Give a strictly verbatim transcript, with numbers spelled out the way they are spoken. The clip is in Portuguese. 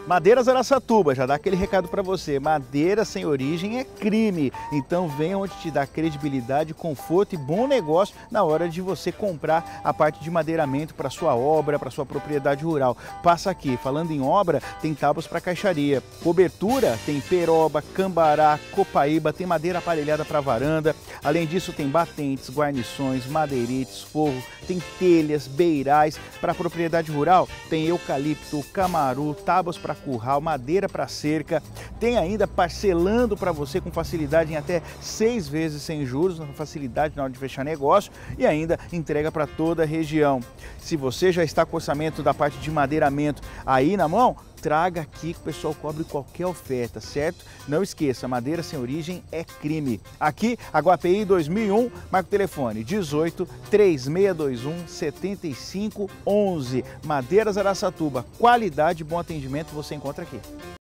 Madeiras Araçatuba, já dá aquele recado para você, madeira sem origem é crime, então venha onde te dá credibilidade, conforto e bom negócio na hora de você comprar a parte de madeiramento para sua obra, para sua propriedade rural. Passa aqui, falando em obra, tem tábuas para caixaria, cobertura tem peroba, cambará, copaíba, tem madeira aparelhada para varanda, além disso tem batentes, guarnições, madeiretes, forro, tem telhas, beirais, para propriedade rural tem eucalipto, camaru, tábuas para curral, madeira para cerca, tem ainda parcelando para você com facilidade em até seis vezes sem juros, com facilidade na hora de fechar negócio e ainda entrega para toda a região. Se você já está com orçamento da parte de madeiramento aí na mão, traga aqui que o pessoal cobre qualquer oferta, certo? Não esqueça, madeira sem origem é crime. Aqui, Aguapeí dois mil e um, marca o telefone dezoito, três seis dois um, setenta e cinco onze. Madeiras Araçatuba, qualidade e bom atendimento você encontra aqui.